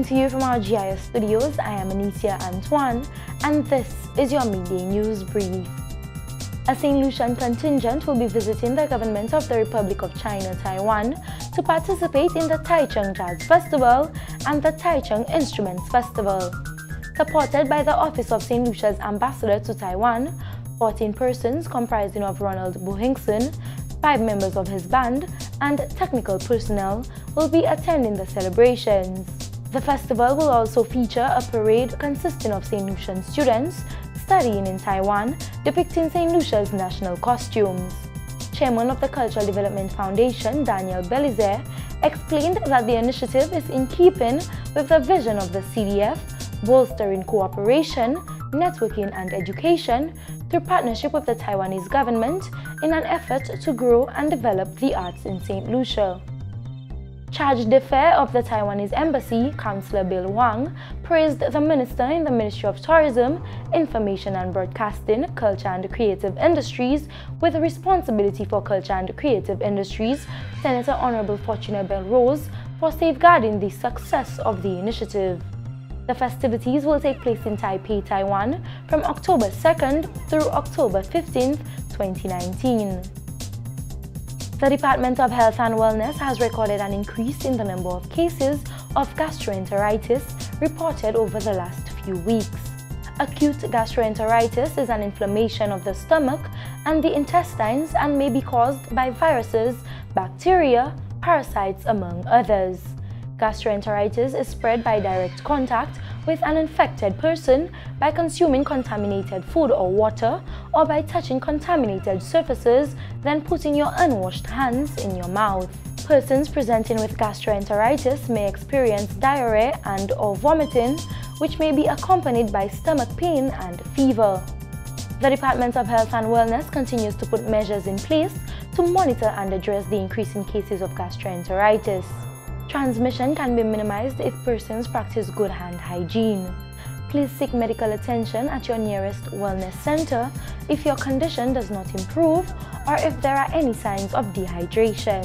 to you from our GIS studios, I am Lucia and this is your midday news brief. A Saint Lucian contingent will be visiting the government of the Republic of China, Taiwan, to participate in the Taichung Jazz Festival and the Taichung Instruments Festival. Supported by the Office of Saint Lucia's Ambassador to Taiwan, 14 persons comprising of Ronald Bohingson, 5 members of his band, and technical personnel will be attending the celebrations. The festival will also feature a parade consisting of Saint Lucian students studying in Taiwan, depicting Saint Lucia's national costumes. Chairman of the Cultural Development Foundation, Daniel Belize, explained that the initiative is in keeping with the vision of the CDF, bolstering cooperation, networking and education through partnership with the Taiwanese government in an effort to grow and develop the arts in Saint Lucia. Charge d'affaires of the Taiwanese Embassy, Councillor Bill Wang, praised the Minister in the Ministry of Tourism, Information and Broadcasting, Culture and Creative Industries with responsibility for culture and creative industries, Senator Honorable Fortuna Belrose, for safeguarding the success of the initiative. The festivities will take place in Taipei, Taiwan from October 2nd through October 15th, 2019. The Department of Health and Wellness has recorded an increase in the number of cases of gastroenteritis reported over the last few weeks. Acute gastroenteritis is an inflammation of the stomach and the intestines and may be caused by viruses, bacteria, parasites, among others. Gastroenteritis is spread by direct contact with an infected person by consuming contaminated food or water, or by touching contaminated surfaces, then putting your unwashed hands in your mouth. Persons presenting with gastroenteritis may experience diarrhea and/or vomiting, which may be accompanied by stomach pain and fever. The Department of Health and Wellness continues to put measures in place to monitor and address the increase in cases of gastroenteritis. Transmission can be minimized if persons practice good hand hygiene. Please seek medical attention at your nearest wellness center if your condition does not improve or if there are any signs of dehydration.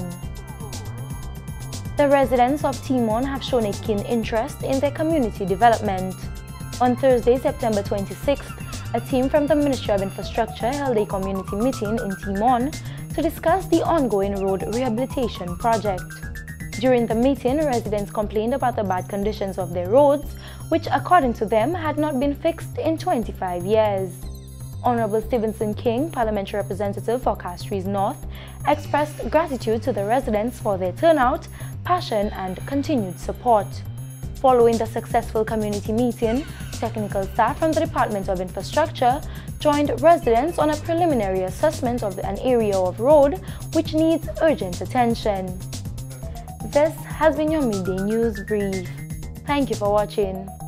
The residents of Ti Morne have shown a keen interest in their community development. On Thursday, September 26th, a team from the Ministry of Infrastructure held a community meeting in Ti Morne to discuss the ongoing road rehabilitation project. During the meeting, residents complained about the bad conditions of their roads, which according to them had not been fixed in 25 years. Honorable Stevenson King, parliamentary representative for Castries North, expressed gratitude to the residents for their turnout, passion and continued support. Following the successful community meeting, technical staff from the Department of Infrastructure joined residents on a preliminary assessment of an area of road which needs urgent attention. This has been your midday news brief. Thank you for watching.